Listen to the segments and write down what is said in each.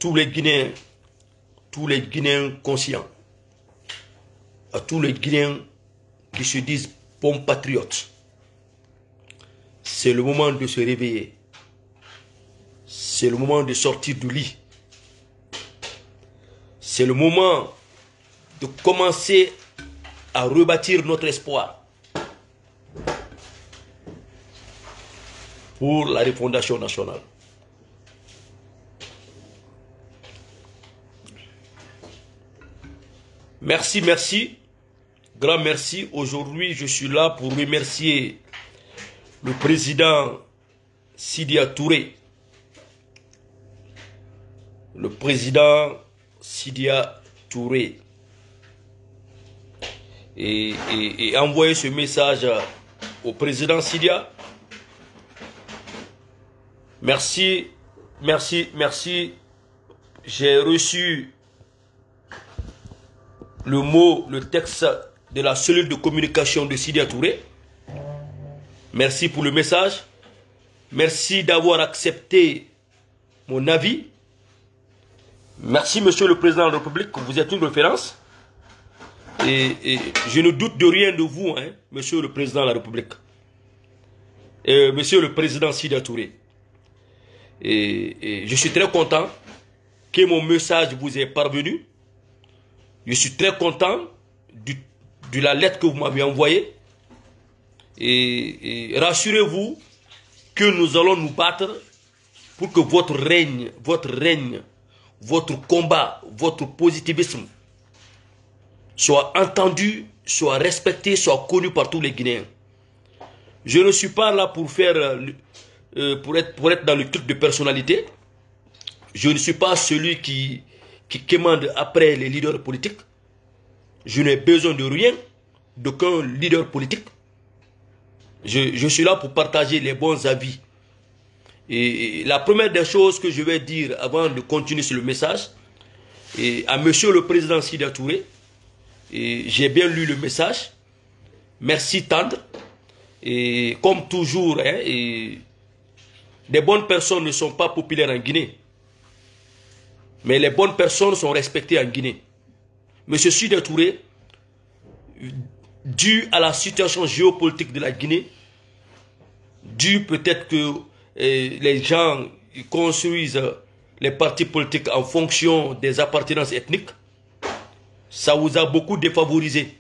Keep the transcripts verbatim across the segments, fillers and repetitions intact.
tous les Guinéens, tous les Guinéens conscients, à tous les Guinéens qui se disent bons patriotes, c'est le moment de se réveiller. C'est le moment de sortir du lit. C'est le moment de commencer à rebâtir notre espoir pour la refondation nationale. Merci, merci, grand merci. Aujourd'hui, je suis là pour remercier le président Sidya Touré. Le président Sidya Touré. Et, et, et envoyer ce message au président Sidya. Merci, merci, merci. J'ai reçu le mot, le texte de la cellule de communication de Sidya Touré. Merci pour le message. Merci d'avoir accepté mon avis. Merci, monsieur le président de la République, vous êtes une référence. Et, et je ne doute de rien de vous, hein, monsieur le président de la République. Et monsieur le président Sidya Touré. Et, et je suis très content que mon message vous est parvenu. Je suis très content du, de la lettre que vous m'avez envoyée. Et, et rassurez-vous que nous allons nous battre pour que votre règne, votre règne, votre combat, votre positivisme soit entendu, soit respecté, soit connu par tous les Guinéens. Je ne suis pas là pour faire, euh, pour être, pour être dans le truc de personnalité. Je ne suis pas celui qui, qui commande après les leaders politiques. Je n'ai besoin de rien, d'aucun leader politique. Je, je suis là pour partager les bons avis. Et la première des choses que je vais dire avant de continuer sur le message, et à monsieur le président Sidya Touré, j'ai bien lu le message. Merci tendre. Et comme toujours, hein, et les bonnes personnes ne sont pas populaires en Guinée. Mais les bonnes personnes sont respectées en Guinée. Monsieur Sidya Touré, dû à la situation géopolitique de la Guinée, dû peut-être que eh, les gens construisent les partis politiques en fonction des appartenances ethniques, ça vous a beaucoup défavorisé.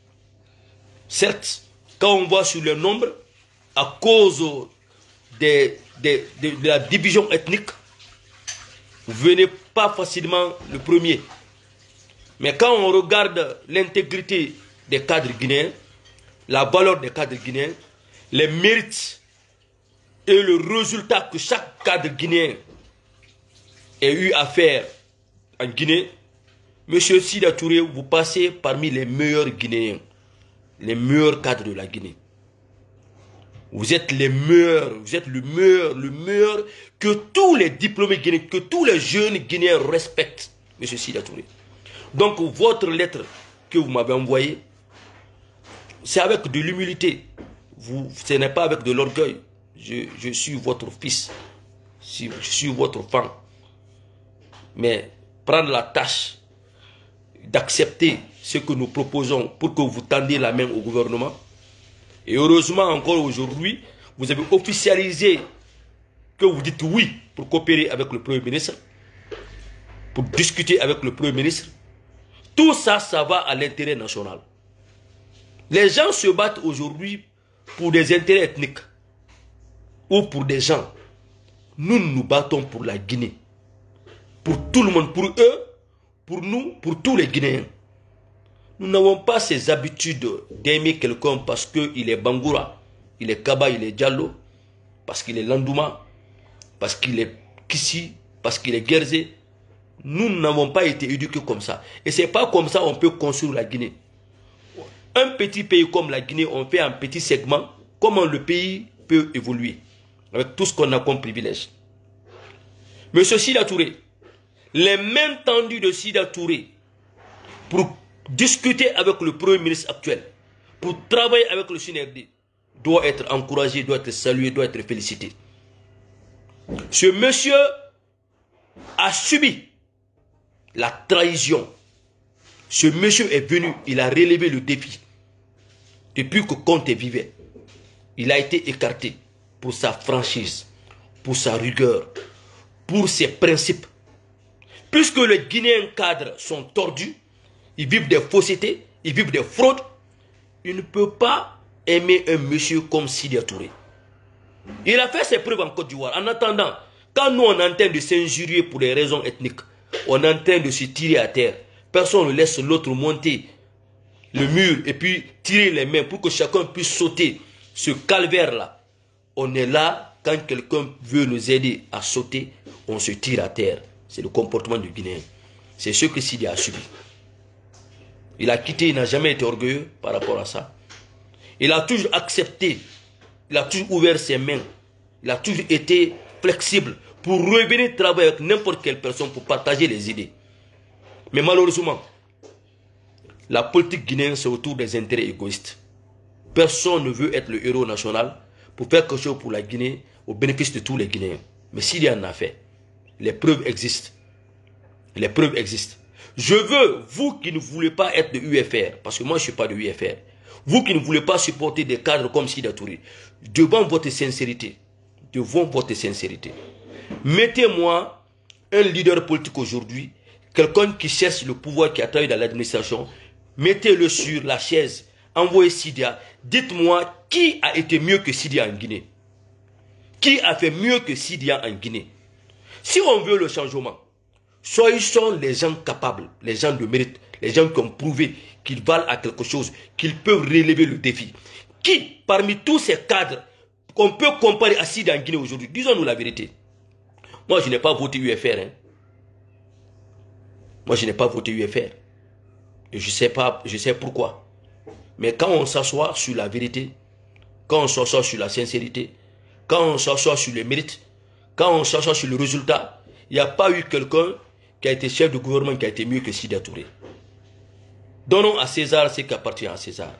Certes, quand on voit sur le nombre, à cause des, des, de, de la division ethnique, vous venez pas facilement le premier. Mais quand on regarde l'intégrité des cadres guinéens, la valeur des cadres guinéens, les mérites et le résultat que chaque cadre guinéen ait eu à faire en Guinée, monsieur Sidya Touré, vous passez parmi les meilleurs Guinéens, les meilleurs cadres de la Guinée. Vous êtes les meilleurs, vous êtes le meilleur, le meilleur que tous les diplômés guinéens, que tous les jeunes Guinéens respectent, monsieur Sidya Touré. Donc votre lettre que vous m'avez envoyée, c'est avec de l'humilité. Ce n'est pas avec de l'orgueil. Je, je suis votre fils. Je suis votre femme. Mais prendre la tâche d'accepter ce que nous proposons pour que vous tendiez la main au gouvernement. Et heureusement encore aujourd'hui, vous avez officialisé que vous dites oui pour coopérer avec le Premier ministre, pour discuter avec le Premier ministre. Tout ça, ça va à l'intérêt national. Les gens se battent aujourd'hui pour des intérêts ethniques ou pour des gens. Nous nous battons pour la Guinée. Pour tout le monde, pour eux, pour nous, pour tous les Guinéens. Nous n'avons pas ces habitudes d'aimer quelqu'un parce qu'il est Bangoura, il est Kaba, il est Diallo, parce qu'il est Landouma, parce qu'il est Kissi, parce qu'il est Guerzé. Nous n'avons pas été éduqués comme ça. Et ce n'est pas comme ça qu'on peut construire la Guinée. Un petit pays comme la Guinée, on fait un petit segment. Comment le pays peut évoluer avec tout ce qu'on a comme privilège. Monsieur Sidya Touré, les mains tendues de Sidya Touré pour discuter avec le Premier ministre actuel, pour travailler avec le C N R D, doit être encouragé, doit être salué, doit être félicité. Ce monsieur a subi la trahison. Ce monsieur est venu, il a relevé le défi. Depuis que Conte vivait, il a été écarté pour sa franchise, pour sa rigueur, pour ses principes. Puisque les Guinéens cadres sont tordus, ils vivent des faussetés, ils vivent des fraudes, il ne peut pas aimer un monsieur comme Sidya Touré. Il a fait ses preuves en Côte d'Ivoire. En attendant, quand nous on est en train de s'injurier pour des raisons ethniques, on est en train de se tirer à terre, personne ne laisse l'autre monter le mur et puis tirer les mains pour que chacun puisse sauter ce calvaire-là. On est là, quand quelqu'un veut nous aider à sauter, on se tire à terre. C'est le comportement du Guinéen. C'est ce que Sidya a subi. Il a quitté, il n'a jamais été orgueilleux par rapport à ça. Il a toujours accepté, il a toujours ouvert ses mains, il a toujours été flexible pour revenir travailler avec n'importe quelle personne pour partager les idées. Mais malheureusement, la politique guinéenne, c'est autour des intérêts égoïstes. Personne ne veut être le héros national pour faire quelque chose pour la Guinée au bénéfice de tous les Guinéens. Mais s'il y en a fait, les preuves existent. Les preuves existent. Je veux, vous qui ne voulez pas être de U F R, parce que moi je ne suis pas de U F R, vous qui ne voulez pas supporter des cadres comme Sidya Touré, devant votre sincérité, devant votre sincérité, mettez-moi un leader politique aujourd'hui, quelqu'un qui cherche le pouvoir, qui a travaillé dans l'administration, mettez-le sur la chaise, envoyez Sidya, dites-moi qui a été mieux que Sidya en Guinée. Qui a fait mieux que Sidya en Guinée? Si on veut le changement, choisissons les gens capables, les gens de mérite, les gens qui ont prouvé qu'ils valent à quelque chose, qu'ils peuvent relever le défi. Qui, parmi tous ces cadres, qu'on peut comparer à Sidya en Guinée aujourd'hui? Disons-nous la vérité. Moi, je n'ai pas voté U F R. Hein. Moi, je n'ai pas voté U F R. Et je sais pas, je sais pourquoi. Mais quand on s'assoit sur la vérité, quand on s'assoit sur la sincérité, quand on s'assoit sur les mérites, quand on s'assoit sur le résultat, il n'y a pas eu quelqu'un qui a été chef de gouvernement qui a été mieux que Sidya Touré. Donnons à César ce qui appartient à César.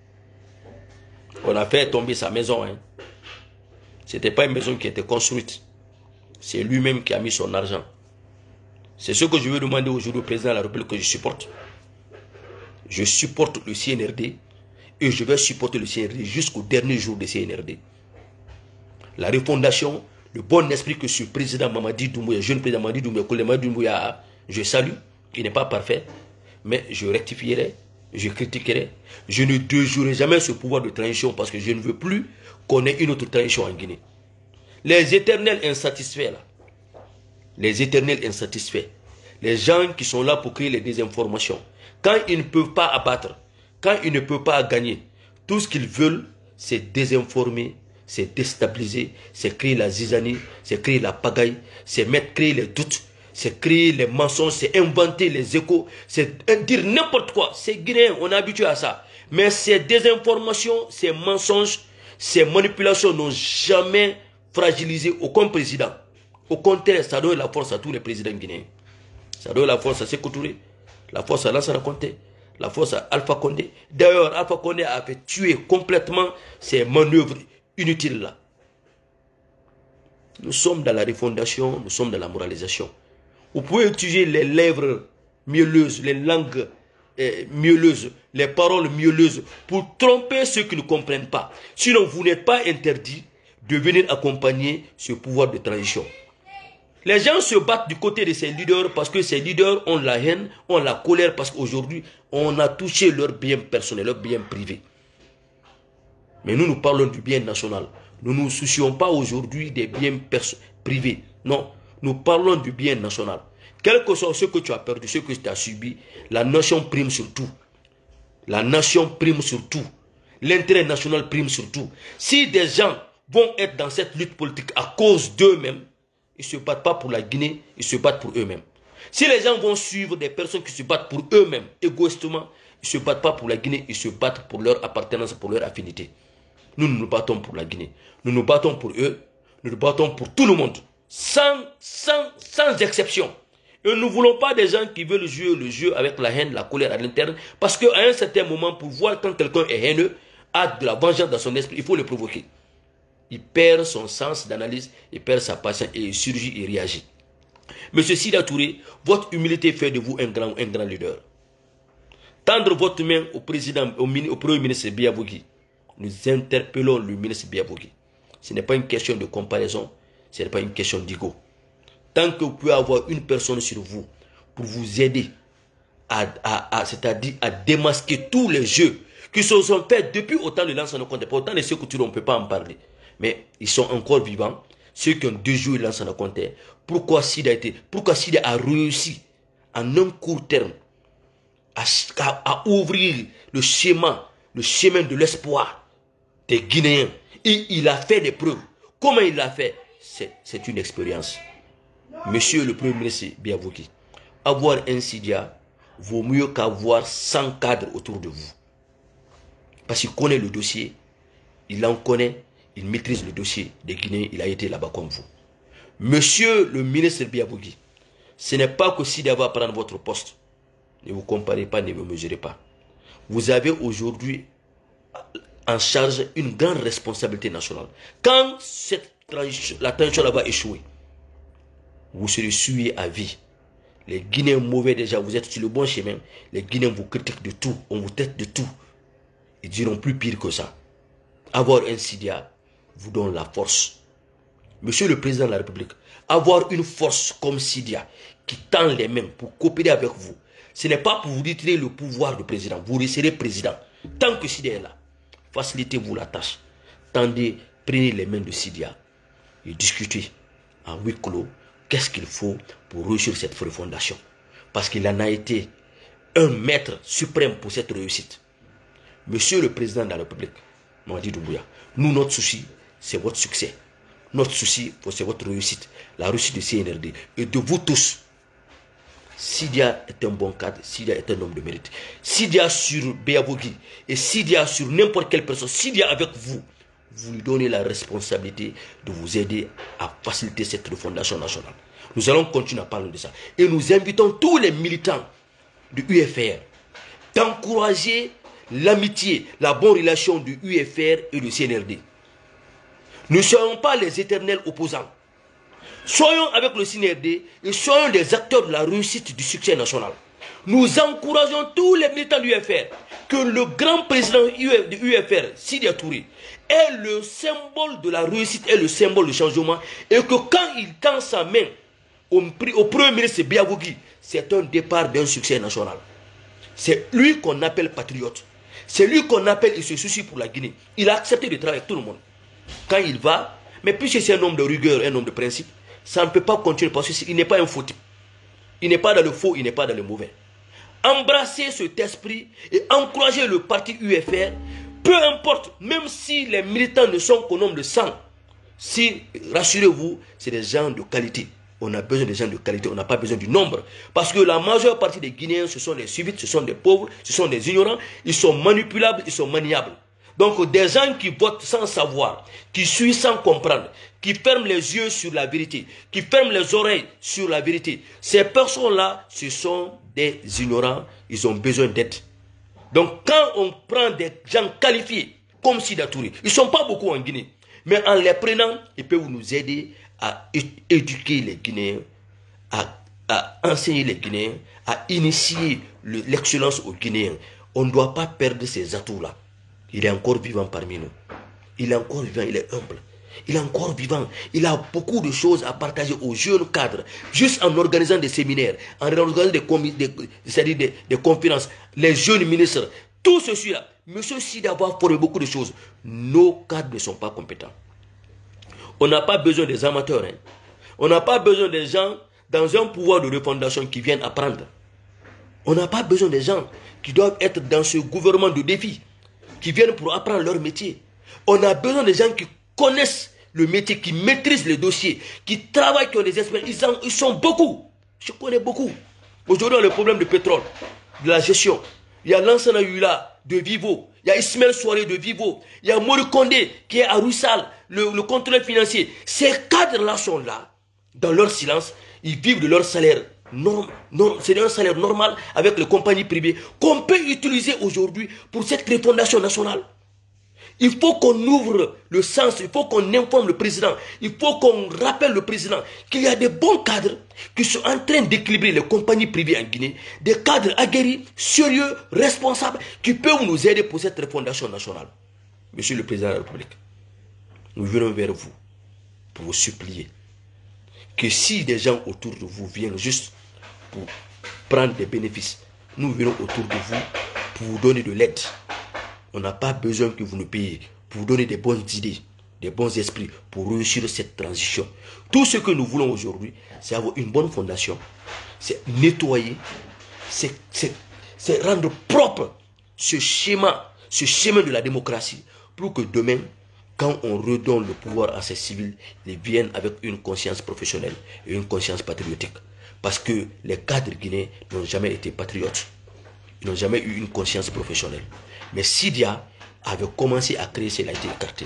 On a fait tomber sa maison. Hein. Ce n'était pas une maison qui était construite. C'est lui-même qui a mis son argent. C'est ce que je veux demander aujourd'hui au président de la République que je supporte. Je supporte le C N R D et je vais supporter le C N R D jusqu'au dernier jour du C N R D. La refondation, le bon esprit que ce président Mamadi Doumbouya, jeune président Mamadi Doumbouya, que le Mamadi Doumbouya, je salue, il n'est pas parfait, mais je rectifierai, je critiquerai. Je ne déjouerai jamais ce pouvoir de transition parce que je ne veux plus qu'on ait une autre transition en Guinée. Les éternels insatisfaits, là, les éternels insatisfaits, les gens qui sont là pour créer les désinformations, quand ils ne peuvent pas abattre, quand ils ne peuvent pas gagner, tout ce qu'ils veulent, c'est désinformer, c'est déstabiliser, c'est créer la zizanie, c'est créer la pagaille, c'est mettre, créer les doutes, c'est créer les mensonges, c'est inventer les échos, c'est dire n'importe quoi. C'est guinéen, on est habitué à ça. Mais ces désinformations, ces mensonges, ces manipulations n'ont jamais fragilisé aucun président. Au contraire, ça donne la force à tous les présidents guinéens. Ça donne la force à Sékou Touré, la force à Lansana Conté, la force à Alpha Condé. D'ailleurs, Alpha Condé a fait tuer complètement ces manœuvres inutiles là. Nous sommes dans la refondation, nous sommes dans la moralisation. Vous pouvez utiliser les lèvres mielleuses, les langues eh, mielleuses, les paroles mielleuses pour tromper ceux qui ne comprennent pas. Sinon, vous n'êtes pas interdit de venir accompagner ce pouvoir de transition. Les gens se battent du côté de ces leaders parce que ces leaders ont la haine, ont la colère parce qu'aujourd'hui, on a touché leur bien personnel, leur bien privé. Mais nous, nous parlons du bien national. Nous ne nous soucions pas aujourd'hui des biens privés. Non, nous parlons du bien national. Quel que soit ce que tu as perdu, ce que tu as subi, la nation prime sur tout. La nation prime sur tout. L'intérêt national prime sur tout. Si des gens vont être dans cette lutte politique à cause d'eux-mêmes, ils ne se battent pas pour la Guinée, ils se battent pour eux-mêmes. Si les gens vont suivre des personnes qui se battent pour eux-mêmes, égoïstement, ils ne se battent pas pour la Guinée, ils se battent pour leur appartenance, pour leur affinité. Nous, nous nous battons pour la Guinée. Nous nous battons pour eux. Nous nous battons pour tout le monde. Sans, sans, sans exception. Et nous ne voulons pas des gens qui veulent jouer le jeu avec la haine, la colère à l'interne. Parce qu'à un certain moment, pour voir quand quelqu'un est haineux, a de la vengeance dans son esprit, il faut le provoquer. Il perd son sens d'analyse, il perd sa patience et il surgit et réagit. Monsieur Sida Touré, votre humilité fait de vous un grand, un grand leader. Tendre votre main au président, au, au premier ministre Biavogi. Nous interpellons le ministre Biavogi. Ce n'est pas une question de comparaison, ce n'est pas une question d'ego. Tant que vous pouvez avoir une personne sur vous pour vous aider à, à, à c'est-à-dire à démasquer tous les jeux qui se sont faits depuis autant de Lansana Conté. Pourtant, les Sékou Touré, on ne peut pas en parler. Mais ils sont encore vivants. Ceux qui ont deux jours Lansana Conté. Pourquoi Sida a été, pourquoi Sida a réussi en un court terme à, à, à ouvrir le schéma, le chemin de l'espoir des Guinéens. Et il a fait des preuves. Comment il l'a fait? C'est une expérience. Monsieur le Premier ministre Biavogi, avoir un Sidia vaut mieux qu'avoir cent cadres autour de vous. Parce qu'il connaît le dossier, il en connaît, il maîtrise le dossier des Guinéens, il a été là-bas comme vous. Monsieur le ministre Biavogi, ce n'est pas que Sidia va prendre votre poste. Ne vous comparez pas, ne vous mesurez pas. Vous avez aujourd'hui en charge une grande responsabilité nationale. Quand cette transition, la transition va échouer, vous serez suivi à vie. Les Guinéens mauvais déjà, vous êtes sur le bon chemin. Les Guinéens vous critiquent de tout, on vous traite de tout. Ils diront plus pire que ça. Avoir un Sidia vous donne la force. Monsieur le Président de la République, avoir une force comme Sidia qui tend les mains pour coopérer avec vous, ce n'est pas pour vous retirer le pouvoir du président. Vous resterez président. Tant que Sidia est là, facilitez-vous la tâche. Tendez, prenez les mains de Sidia et discutez en huis clos. Qu'est-ce qu'il faut pour réussir cette refondation? Parce qu'il en a été un maître suprême pour cette réussite. Monsieur le Président de la République, Mamadi Doumbouya, nous, notre souci, c'est votre succès. Notre souci, c'est votre réussite. La réussite de C N R D et de vous tous. Sidia est un bon cadre, Sidia est un homme de mérite. Sidia sur Biavogi et Sidia sur n'importe quelle personne, Sidia avec vous, vous lui donnez la responsabilité de vous aider à faciliter cette refondation nationale. Nous allons continuer à parler de ça. Et nous invitons tous les militants du U F R d'encourager l'amitié, la bonne relation du U F R et du C N R D. Ne soyons pas les éternels opposants. Soyons avec le C N R D et soyons des acteurs de la réussite du succès national. Nous encourageons tous les militants du U F R que le grand président du U F R, Sidia Touré, est le symbole de la réussite, est le symbole du changement, et que quand il tend sa main au, au Premier ministre Biavogi, c'est un départ d'un succès national. C'est lui qu'on appelle patriote. C'est lui qu'on appelle, il se soucie pour la Guinée. Il a accepté de travailler avec tout le monde. Quand il va, mais puisque c'est un homme de rigueur, un homme de principe, ça ne peut pas continuer parce qu'il n'est pas un faux type. Il n'est pas dans le faux, il n'est pas dans le mauvais. Embrasser cet esprit et encourager le parti U F R, peu importe, même si les militants ne sont qu'au nombre de cent, si, rassurez-vous, c'est des gens de qualité. On a besoin des gens de qualité, on n'a pas besoin du nombre. Parce que la majeure partie des Guinéens, ce sont des suivites, ce sont des pauvres, ce sont des ignorants, ils sont manipulables, ils sont maniables. Donc des gens qui votent sans savoir, qui suivent sans comprendre, qui ferment les yeux sur la vérité, qui ferment les oreilles sur la vérité, ces personnes-là, ce sont des ignorants, ils ont besoin d'aide. Donc quand on prend des gens qualifiés, comme Sida Touré, ils ne sont pas beaucoup en Guinée, mais en les prenant, ils peuvent nous aider à éduquer les Guinéens, à, à enseigner les Guinéens, à initier l'excellence aux Guinéens. On ne doit pas perdre ces atouts-là. Il est encore vivant parmi nous. Il est encore vivant, il est humble. Il est encore vivant. Il a beaucoup de choses à partager aux jeunes cadres. Juste en organisant des séminaires, en organisant des, des, c'est-à-dire des, des conférences, les jeunes ministres, tout ceci-là. Monsieur Sida va former beaucoup de choses. Nos cadres ne sont pas compétents. On n'a pas besoin des amateurs. Hein. On n'a pas besoin des gens dans un pouvoir de refondation qui viennent apprendre. On n'a pas besoin des gens qui doivent être dans ce gouvernement de défi, qui viennent pour apprendre leur métier. On a besoin des gens qui connaissent le métier, qui maîtrisent les dossiers, qui travaillent, qui ont des experts. Ils, en, ils sont beaucoup. Je connais beaucoup. Aujourd'hui, on a le problème du pétrole, de la gestion. Il y a Lansana Yula de Vivo. Il y a Ismaël Soiré de Vivo. Il y a Mori Kondé qui est à Russal, le, le contrôleur financier. Ces cadres-là sont là, dans leur silence. Ils vivent de leur salaire. Non, non, c'est un salaire normal avec les compagnies privées qu'on peut utiliser aujourd'hui pour cette refondation nationale. Il faut qu'on ouvre le sens, il faut qu'on informe le président, il faut qu'on rappelle le président qu'il y a des bons cadres qui sont en train d'équilibrer les compagnies privées en Guinée, des cadres aguerris, sérieux, responsables, qui peuvent nous aider pour cette refondation nationale. Monsieur le Président de la République, nous venons vers vous pour vous supplier que si des gens autour de vous viennent juste pour prendre des bénéfices, nous venons autour de vous pour vous donner de l'aide. On n'a pas besoin que vous nous payiez pour vous donner des bonnes idées, des bons esprits pour réussir cette transition. Tout ce que nous voulons aujourd'hui, c'est avoir une bonne fondation, c'est nettoyer, c'est rendre propre ce schéma, ce chemin de la démocratie pour que demain, quand on redonne le pouvoir à ces civils, ils viennent avec une conscience professionnelle et une conscience patriotique. Parce que les cadres guinéens n'ont jamais été patriotes. Ils n'ont jamais eu une conscience professionnelle. Mais Sidia avait commencé à créer, il a été écarté.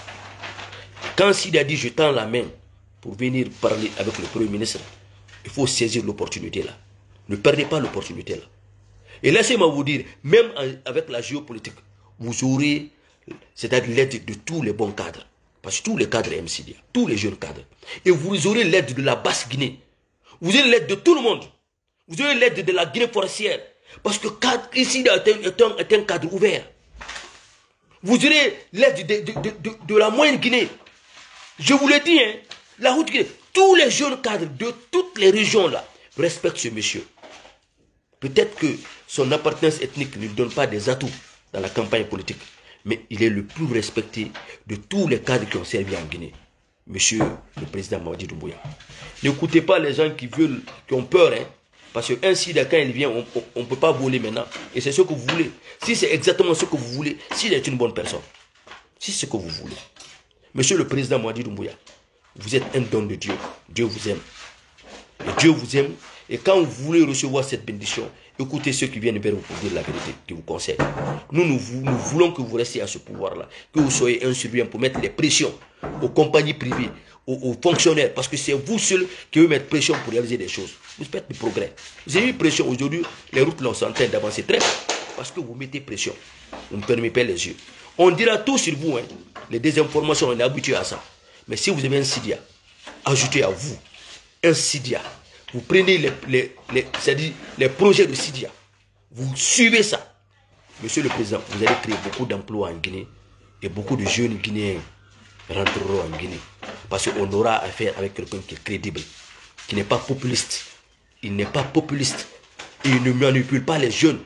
Quand Sidia dit je tends la main pour venir parler avec le Premier ministre, il faut saisir l'opportunité là. Ne perdez pas l'opportunité là. Et laissez-moi vous dire, même avec la géopolitique, vous aurez, c'est-à-dire l'aide de tous les bons cadres. Parce que tous les cadres aiment Sidia, tous les jeunes cadres. Et vous aurez l'aide de la basse Guinée. Vous aurez l'aide de tout le monde. Vous aurez l'aide de la Guinée forestière. Parce que ici est un, est un cadre ouvert. Vous aurez l'aide de, de, de, de, de la moyenne Guinée. Je vous le dis, hein, la route Guinée, tous les jeunes cadres de toutes les régions là respectent ce monsieur. Peut-être que son appartenance ethnique ne lui donne pas des atouts dans la campagne politique. Mais il est le plus respecté de tous les cadres qui ont servi en Guinée. Monsieur le président Mamadi Doumbouya. N'écoutez pas les gens qui veulent, qui ont peur, hein. Parce qu'un Sidia, quand il vient, on ne peut pas voler maintenant. Et c'est ce que vous voulez. Si c'est exactement ce que vous voulez, s'il est une bonne personne, si c'est ce que vous voulez. Monsieur le président Mamadi Doumbouya, vous êtes un don de Dieu. Dieu vous aime. Et Dieu vous aime. Et quand vous voulez recevoir cette bénédiction, écoutez ceux qui viennent vers vous pour dire la vérité, qui vous conseillent. Nous, nous, nous voulons que vous restiez à ce pouvoir-là. Que vous soyez un surveillant pour mettre les pressions aux compagnies privées, aux, aux fonctionnaires. Parce que c'est vous seuls qui veut mettre pression pour réaliser des choses. Vous faites du progrès. Vous avez eu pression aujourd'hui, les routes là sont en train d'avancer très bien. Parce que vous mettez pression. Vous ne fermez pas les yeux. On dira tout sur vous. Hein. Les désinformations, on est habitué à ça. Mais si vous avez un Sidia, ajoutez à vous un Sidia. Vous prenez les, les, les, c'est-à-dire les projets de Sidia. Vous suivez ça. Monsieur le Président, vous allez créer beaucoup d'emplois en Guinée. Et beaucoup de jeunes Guinéens rentreront en Guinée. Parce qu'on aura affaire avec quelqu'un qui est crédible. Qui n'est pas populiste. Il n'est pas populiste. Il ne manipule pas les jeunes.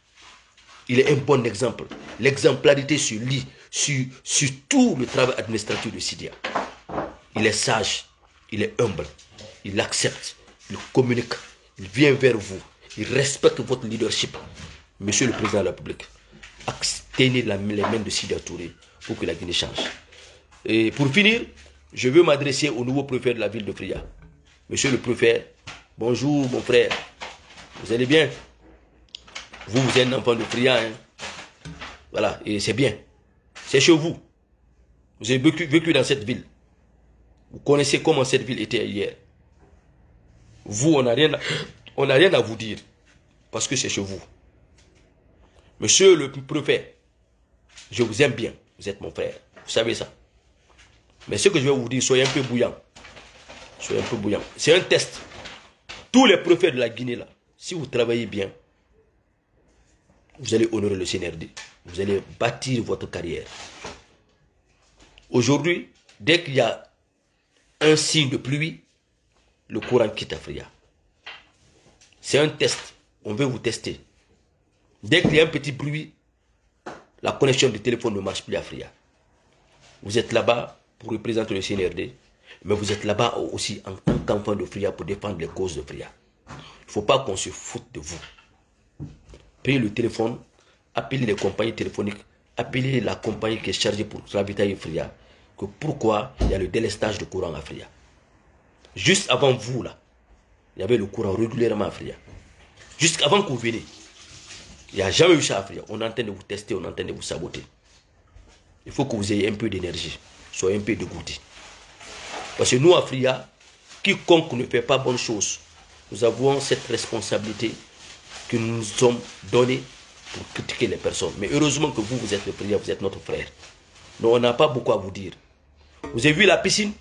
Il est un bon exemple. L'exemplarité sur lui, sur, sur tout le travail administratif de Sidia. Il est sage. Il est humble. Il accepte. Il communique, il vient vers vous, il respecte votre leadership. Monsieur le Président de la République, tenez les mains de Sidia Touré pour que la Guinée change. Et pour finir, je veux m'adresser au nouveau préfet de la ville de Fria. Monsieur le préfet, bonjour mon frère, vous allez bien? Vous, vous êtes un enfant de Fria, hein? Voilà, et c'est bien. C'est chez vous. Vous avez vécu, vécu dans cette ville. Vous connaissez comment cette ville était hier. Vous, on n'a rien, on n'a rien à vous dire. Parce que c'est chez vous. Monsieur le préfet, je vous aime bien. Vous êtes mon frère. Vous savez ça. Mais ce que je vais vous dire, soyez un peu bouillant. Soyez un peu bouillant. C'est un test. Tous les préfets de la Guinée, là, si vous travaillez bien, vous allez honorer le C N R D. Vous allez bâtir votre carrière. Aujourd'hui, dès qu'il y a un signe de pluie, le courant quitte Fria. C'est un test. On veut vous tester. Dès qu'il y a un petit bruit, la connexion du téléphone ne marche plus à Fria. Vous êtes là-bas pour représenter le C N R D, mais vous êtes là-bas aussi en tant qu'enfant de Fria pour défendre les causes de Fria. Il ne faut pas qu'on se foute de vous. Prenez le téléphone, appelez les compagnies téléphoniques, appelez la compagnie qui est chargée pour ravitailler Fria. Que pourquoi il y a le délestage de courant à Fria. Juste avant vous, là, il y avait le courant régulièrement à Fria. Jusqu'avant que vous veniez, il n'y a jamais eu ça à Fria. On est en train de vous tester, on est en train de vous saboter. Il faut que vous ayez un peu d'énergie, soyez un peu dégoûté. Parce que nous, à Fria, quiconque ne fait pas bonne chose, nous avons cette responsabilité que nous nous sommes donnée pour critiquer les personnes. Mais heureusement que vous, vous êtes le Fria, vous êtes notre frère. Donc on n'a pas beaucoup à vous dire. Vous avez vu la piscine?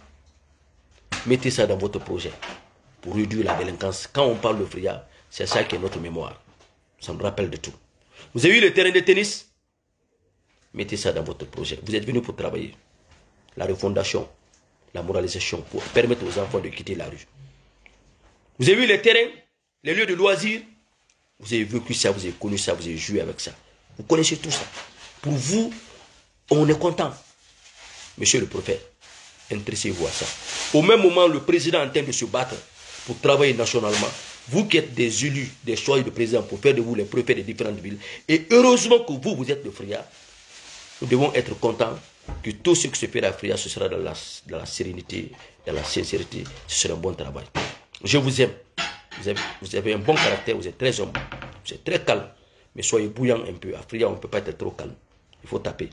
Mettez ça dans votre projet pour réduire la délinquance. Quand on parle de Fria, c'est ça qui est notre mémoire. Ça me rappelle de tout. Vous avez vu le terrain de tennis? Mettez ça dans votre projet. Vous êtes venu pour travailler. La refondation, la moralisation, pour permettre aux enfants de quitter la rue. Vous avez vu les terrains, les lieux de loisirs? Vous avez vécu ça, vous avez connu ça, vous avez joué avec ça. Vous connaissez tout ça. Pour vous, on est content. Monsieur le prophète, intéressez-vous à ça. Au même moment, le président est en train de se battre pour travailler nationalement. Vous qui êtes des élus, des choix de président pour faire de vous les préfets des différentes villes. Et heureusement que vous, vous êtes de Fria. Nous devons être contents que tout ce qui se fait à Fria, ce sera dans la, dans la sérénité, dans la sincérité. Ce sera un bon travail. Je vous aime. Vous avez, vous avez un bon caractère, vous êtes très humble, vous êtes très calme. Mais soyez bouillant un peu. À Fria, on ne peut pas être trop calme. Il faut taper.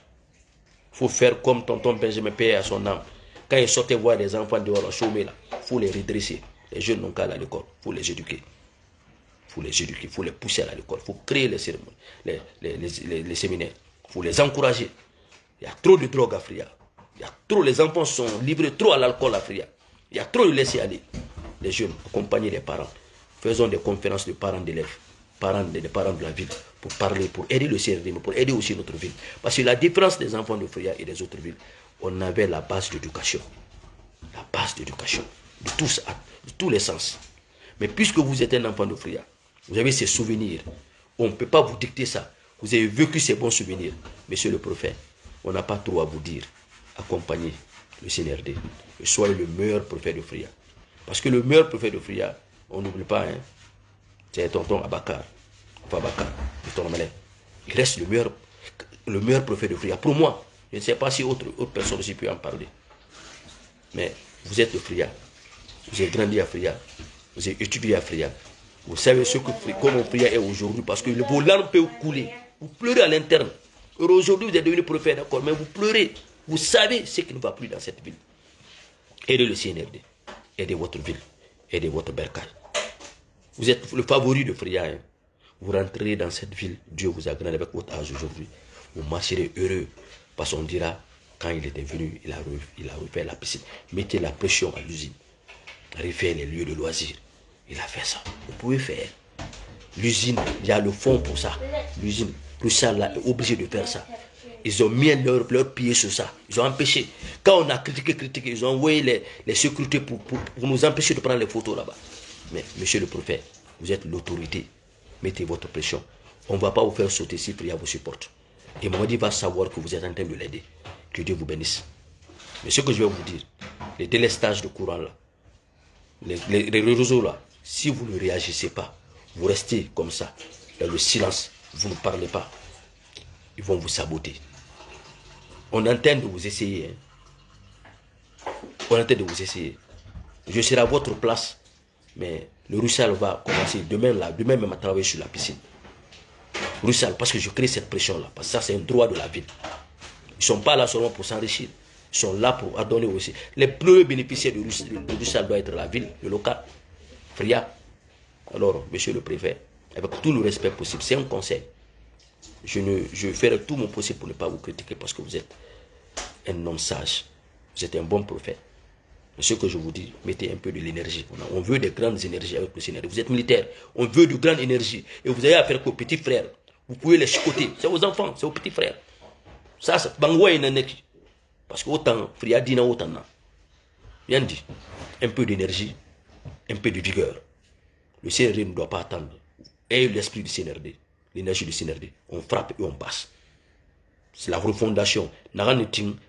Il faut faire comme tonton Benjamin Paye à son âme. Quand il sortait voir les enfants dehors chômer là, il faut les redresser. Les jeunes n'ont qu'à aller à l'école. Il faut les éduquer. Il faut les éduquer. Il faut les pousser à l'école. Il faut créer les cérémonies, les, les, les, les, les séminaires. Il faut les encourager. Il y a trop de drogue à Fria. Il y a trop, les enfants sont livrés trop à l'alcool à Fria. Il y a trop de laisser aller. Les jeunes, accompagner les parents. Faisons des conférences de parents d'élèves, parents des de parents de la ville, pour parler, pour aider le C R D, mais pour aider aussi notre ville. Parce que la différence des enfants de Fria et des autres villes, on avait la base d'éducation. La base d'éducation. De tous, de tous les sens. Mais puisque vous êtes un enfant de Fria, vous avez ces souvenirs. On ne peut pas vous dicter ça. Vous avez vécu ces bons souvenirs. Monsieur le prophète, on n'a pas trop à vous dire. Accompagnez le C N R D. Et soyez le meilleur prophète de Fria. Parce que le meilleur prophète de Fria, on n'oublie pas, hein, c'est tonton Abakar. Enfin Abakar, tonton Malin. Il reste le meilleur, le meilleur prophète de Fria. Pour moi, je ne sais pas si autre, autre personne aussi peut en parler. Mais vous êtes de Fria. Vous avez grandi à Fria. Vous avez étudié à Fria. Vous savez ce que, comment Fria est aujourd'hui. Parce que vos larmes peuvent couler. Vous pleurez à l'interne. Aujourd'hui, vous êtes devenu prophète, d'accord, mais vous pleurez. Vous savez ce qui ne va plus dans cette ville. Aidez le C N R D. Aidez votre ville. Aidez votre bercail. Vous êtes le favori de Fria. Hein. Vous rentrerez dans cette ville. Dieu vous a grandi avec votre âge aujourd'hui. Vous marcherez heureux. Parce qu'on dira, quand il était venu, il a, il a refait la piscine. Mettez la pression à l'usine. Refaire les lieux de loisirs. Il a fait ça. Vous pouvez faire. L'usine, il y a le fond pour ça. L'usine, tout ça là est obligé de faire ça. Ils ont mis leur, leur pied sur ça. Ils ont empêché. Quand on a critiqué, critiqué, ils ont envoyé les, les sécurités pour, pour, pour nous empêcher de prendre les photos là-bas. Mais, monsieur le prophète, vous êtes l'autorité. Mettez votre pression. On ne va pas vous faire sauter si Fria vous supporte. Et Mamadi va savoir que vous êtes en train de l'aider. Que Dieu vous bénisse. Mais ce que je vais vous dire, les délestages de courant là, les, les, les réseaux là, si vous ne réagissez pas, vous restez comme ça, dans le silence, vous ne parlez pas, ils vont vous saboter. On est en train de vous essayer. Hein. On est en train de vous essayer. Je serai à votre place, mais le Roussal va commencer demain là, demain même à travailler sur la piscine. Roussal, parce que je crée cette pression-là, parce que ça c'est un droit de la ville. Ils ne sont pas là seulement pour s'enrichir, ils sont là pour donner aussi. Les premiers bénéficiaires de Roussal doivent être la ville, le local, Fria. Alors, monsieur le préfet, avec tout le respect possible, c'est un conseil. Je, ne, je ferai tout mon possible pour ne pas vous critiquer parce que vous êtes un homme sage. Vous êtes un bon prophète. Mais ce que je vous dis, mettez un peu de l'énergie. On, on veut des grandes énergies avec le Seigneur. Vous êtes militaire. On veut de grandes énergies. Et vous avez affaire qu'aux petits frères. Vous pouvez les chicoter. C'est vos enfants, c'est vos petits frères. Ça, c'est Bangwa Naneki. Parce que autant, Fria Dina, autant. Bien dit. Un peu d'énergie, un peu de vigueur. Le C N R D ne doit pas attendre. Et l'esprit du C N R D, l'énergie du C N R D, on frappe et on passe. C'est la refondation. Ils vont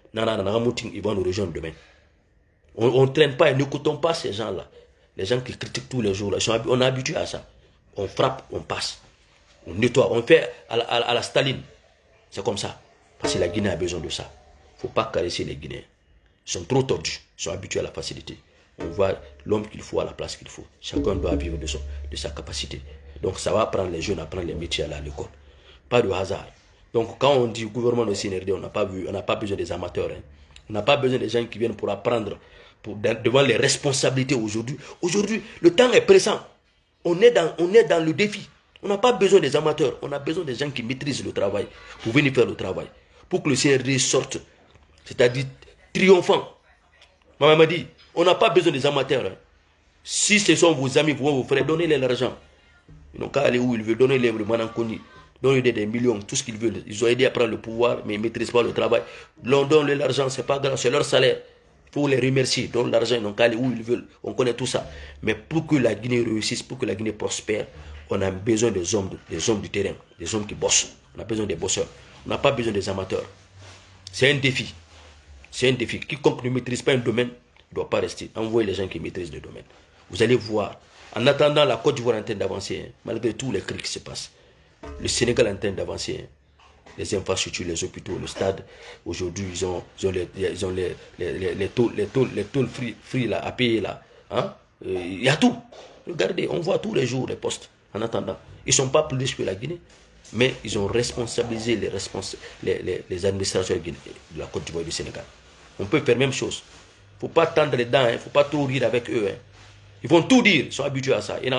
nous rejoindre demain. On ne traîne pas et n'écoutons pas ces gens-là. Les gens qui critiquent tous les jours, là, sont, on est habitué à ça. On frappe, on passe. On nettoie, on fait à la, à la Staline. C'est comme ça. Parce que la Guinée a besoin de ça. Il ne faut pas caresser les Guinéens. Ils sont trop tordus. Ils sont habitués à la facilité. On voit l'homme qu'il faut à la place qu'il faut. Chacun doit vivre de, son, de sa capacité. Donc ça va apprendre les jeunes à apprendre les métiers à l'école. Pas de hasard. Donc quand on dit gouvernement de C N R D, on n'a pas vu, on n'a pas besoin des amateurs. Hein. On n'a pas besoin des gens qui viennent pour apprendre pour, devant les responsabilités aujourd'hui. Aujourd'hui, le temps est pressant. On est dans, on est dans le défi. On n'a pas besoin des amateurs. On a besoin des gens qui maîtrisent le travail pour venir faire le travail. pour que le C N R D sorte, c'est-à-dire triomphant. Maman m'a dit, on n'a pas besoin des amateurs. Hein. Si ce sont vos amis, vos frères, donnez-les l'argent. Ils n'ont qu'à aller où ils veulent, donnez-les le Manankoni, donnez-les des millions, tout ce qu'ils veulent. Ils ont aidé à prendre le pouvoir, mais ils ne maîtrisent pas le travail. Donnez-les l'argent, c'est pas grave, c'est leur salaire. Il faut les remercier, donnez l'argent, ils n'ont qu'à aller où ils veulent. On connaît tout ça. Mais pour que la Guinée réussisse, pour que la Guinée prospère, on a besoin des hommes, des hommes du terrain, des hommes qui bossent. On a besoin des bosseurs. On n'a pas besoin des amateurs. C'est un défi. C'est un défi. Quiconque ne maîtrise pas un domaine ne doit pas rester. Envoyez les gens qui maîtrisent le domaine. Vous allez voir. En attendant, la Côte d'Ivoire est en train d'avancer, hein, malgré tous les cris qui se passent. Le Sénégal est en train d'avancer. Hein. Les infrastructures, les hôpitaux, le stade. Aujourd'hui, ils ont, ils ont, les, ils ont les, les, les, les taux, les taux, les taux free, free là, à payer là. Hein? Euh, il y a tout. Regardez, on voit tous les jours les postes. En attendant, ils ne sont pas plus riches que la Guinée, mais ils ont responsabilisé les, respons les, les, les administrations de la Côte d'Ivoire et du Sénégal. On peut faire la même chose. Il ne faut pas tendre les dents, il hein. ne faut pas trop rire avec eux. Hein. Ils vont tout dire, ils sont habitués à ça.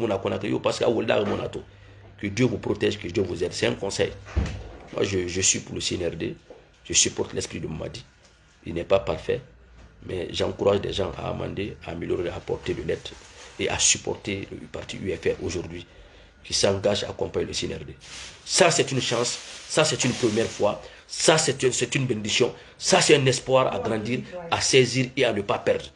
Que Dieu vous protège, que Dieu vous aide. C'est un conseil. Moi, je, je suis pour le C N R D. Je supporte l'esprit de Mamadi. Il n'est pas parfait, mais j'encourage des gens à amender, à améliorer, à apporter de l'aide et à supporter le parti U F R aujourd'hui qui s'engage à accompagner le C N R D. Ça, c'est une chance. Ça, c'est une première fois. Ça, c'est une, une bénédiction. Ça, c'est un espoir à grandir, à saisir et à ne pas perdre.